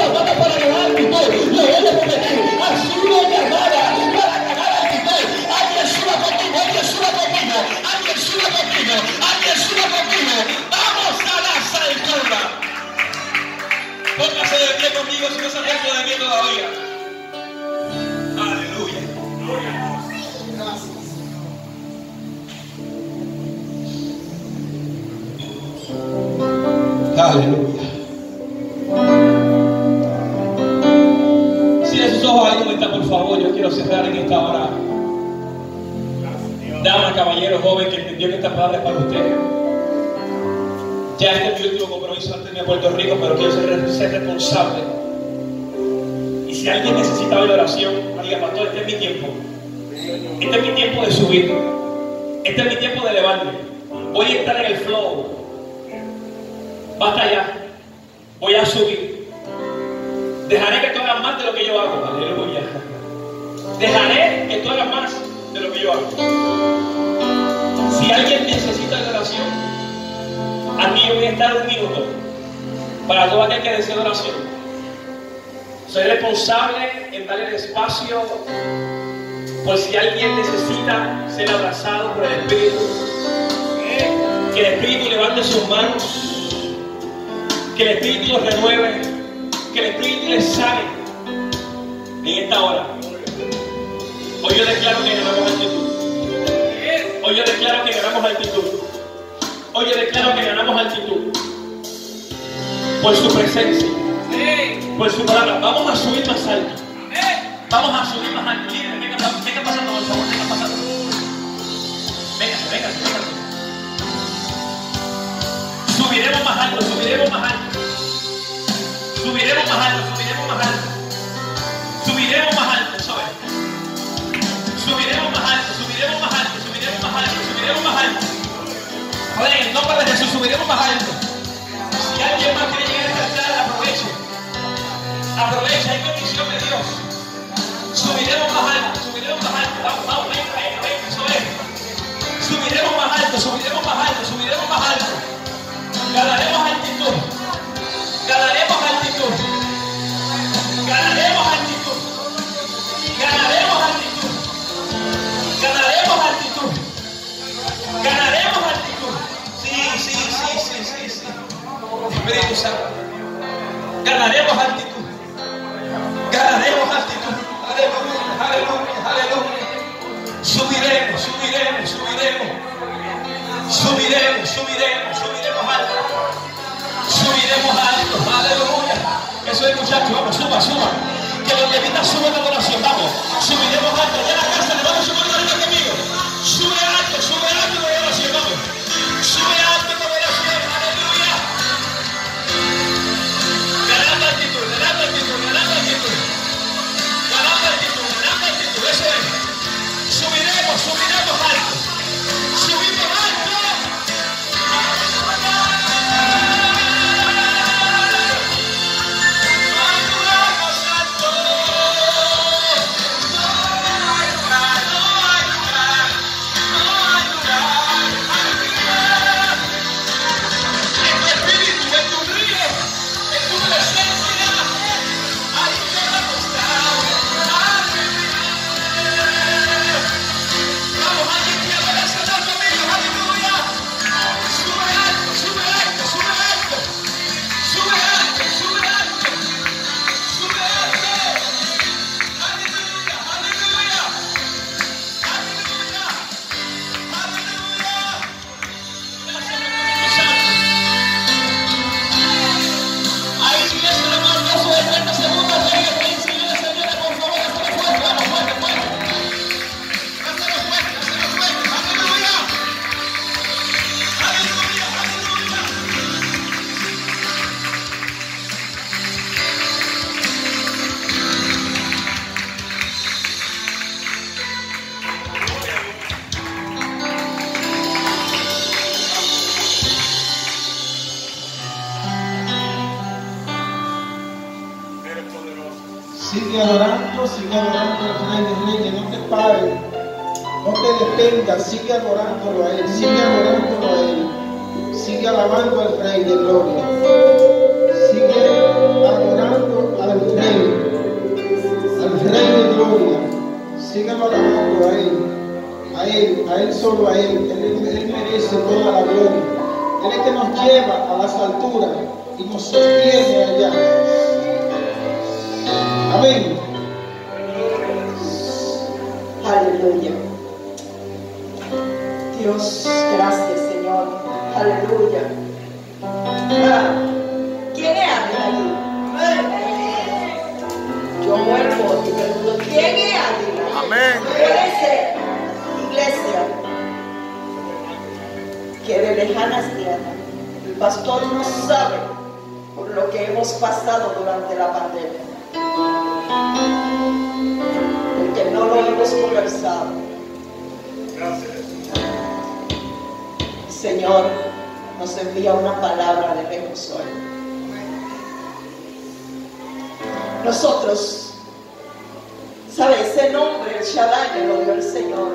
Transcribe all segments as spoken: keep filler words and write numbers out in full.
llamada para ganar actitud. Lo voy a repetir. Ha sido llamada para ganar actitud. Alguien suba conmigo, alguien suba conmigo, alguien suba conmigo, alguien suba conmigo. Vamos a las alturas. Póngase de pie conmigo si no se ha puesto de pie todavía. Aleluya. Aleluya. Cierre sus ojos ahí, ahorita, por favor. Yo quiero cerrar en esta hora. Dama, caballero, joven que entendió que esta palabra es para usted. Ya este es mi último compromiso antes de irme a Puerto Rico, pero quiero ser, ser responsable. Y si alguien necesita ver oración, diga, pastor, este es mi tiempo. Este es mi tiempo de subir. Este es mi tiempo de levantarme. Voy a estar en el flow. Basta ya. Voy a subir. Dejaré que tú hagas más de lo que yo hago. Aleluya. Dejaré que tú hagas más de lo que yo hago. Si alguien necesita oración, aquí yo voy a estar un minuto para todo aquel que desee oración. Soy responsable en darle el espacio por si alguien necesita ser abrazado por el Espíritu. Que el Espíritu levante sus manos. Que el Espíritu los renueve, que el Espíritu les sane en esta hora. Hoy yo declaro que ganamos altitud. Hoy yo declaro que ganamos altitud. Hoy yo declaro que ganamos altitud. Por su presencia, por su palabra. Vamos a subir más alto. Vamos a subir más alto. Miren, venga, venga pasando, por favor, venga pasando. Venga, venga, venga. Subiremos más alto, subiremos más alto. Subiremos más alto, subiremos más alto. Subiremos más alto, eso es. Subiremos más alto, subiremos más alto, subiremos más alto, subiremos más alto. Ahora en el nombre de Jesús subiremos más alto. Si alguien más quiere llegar a esta altar, aproveche. Aprovecha, hay bendición de Dios. Subiremos más alto, subiremos más alto. Vamos, vamos, venga, venga, venga, eso es. Subiremos más alto, subiremos más alto, subiremos más alto. Ganaremos altitud. Ganaremos altitud. Ganaremos altitud. Ganaremos altitud. Ganaremos altitud. Ganaremos altitud. Sí, sí, sí, sí, sí, sí. Espíritu Santo. Ganaremos altitud. Ganaremos altitud. Aleluya, aleluya, aleluya. Subiremos, subiremos, subiremos. Subiremos, subiremos, subiremos alto. Subiremos alto, aleluya. Eso es, muchachos, vamos, suba, suba. Que los levitas suban la oración, vamos. Subiremos alto, ya en la casa le vamos a subir alto conmigo. Sube alto, sube alto con oración, vamos. Sube alto con oración, aleluya. Ganando altitud, ganando altitud, ganando altitud. Ganando altitud, ganando altitud, eso es. Subiremos, subiremos alto. Subimos alto. Sigue adorando, sigue adorando al Rey de Reyes, no te pares, no te detengas, sigue adorándolo a Él, sigue adorándolo a Él, sigue alabando al Rey de Gloria, sigue adorando al solo a Él. Él, Él merece toda la gloria. Él es el que nos lleva a las alturas y nos sostiene allá. Amén. Aleluya. Dios, gracias, Señor. Aleluya. Ah, ¿quién es alguien aquí? Yo vuelvo y pregunto, ¿quién es alguien? Amén. Puede ser, iglesia, que de lejanas tierras el pastor no sabe por lo que hemos pasado durante la pandemia, porque no lo hemos conversado. Gracias. Señor nos envía una palabra de lejos hoy. Nosotros, ¿sabe? Ese nombre, el Shaddai, que lo dio el Señor,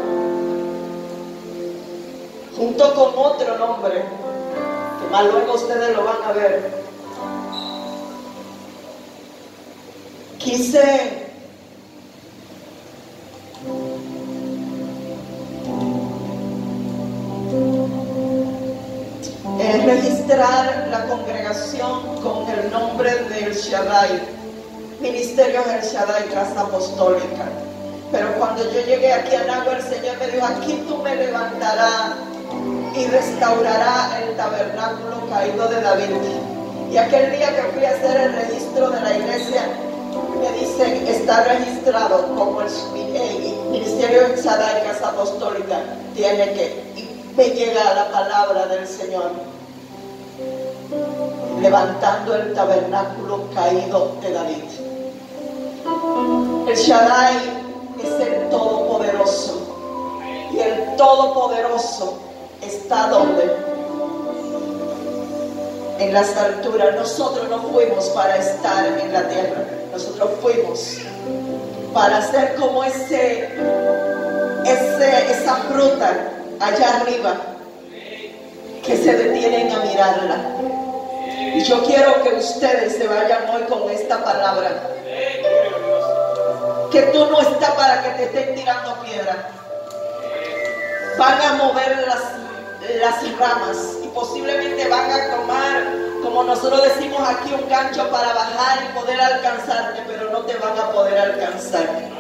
junto con otro nombre, que más luego ustedes lo van a ver. Quise eh, registrar la congregación con el nombre del Shaddai, Ministerio del Shaddai, Casa Apostólica. Pero cuando yo llegué aquí a Nagua, el Señor me dijo, aquí tú me levantarás y restaurarás el tabernáculo caído de David. Y aquel día que fui a hacer el registro de la iglesia, me dicen, está registrado como el Ministerio del Shaddai, Casa Apostólica, tiene que, y me llega la palabra del Señor, levantando el tabernáculo caído de David. El Shaddai es el Todopoderoso, y el Todopoderoso está donde, en las alturas. Nosotros no fuimos para estar en la tierra, nosotros fuimos para ser como ese, ese esa fruta allá arriba que se detienen a mirarla. Y yo quiero que ustedes se vayan hoy con esta palabra, que tú no estás para que te estén tirando piedras. Van a mover las, las ramas y posiblemente van a tomar, como nosotros decimos aquí, un gancho para bajar y poder alcanzarte, pero no te van a poder alcanzar.